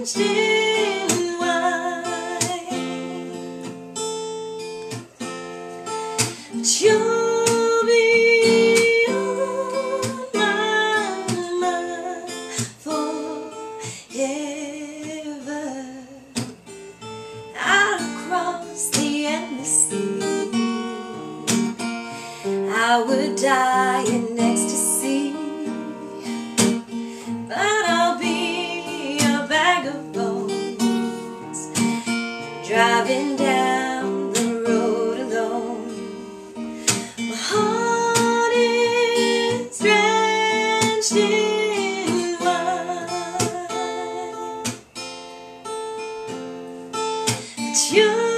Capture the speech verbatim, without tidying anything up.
drenched in wine. But you'll be on my mind forever. Out across the endless sea, I would die in ecstasy, but I'll be a bag of bones, driving down the road alone. My heart is drenched in wine, but you